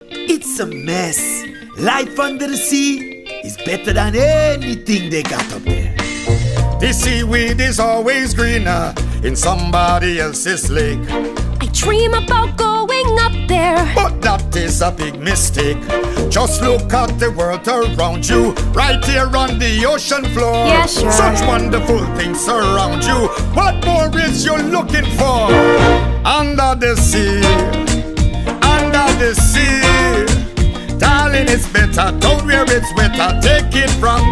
It's a mess. Life under the sea is better than anything they got up there. The seaweed is always greener in somebody else's lake. I dream about going up there, But that is a big mistake. Just look at the world around you, right here on the ocean floor. Yeah, sure. Such wonderful things surround you. What more is you looking for? Under the sea, under the sea. Darling, it's better down where it's wetter. Take it from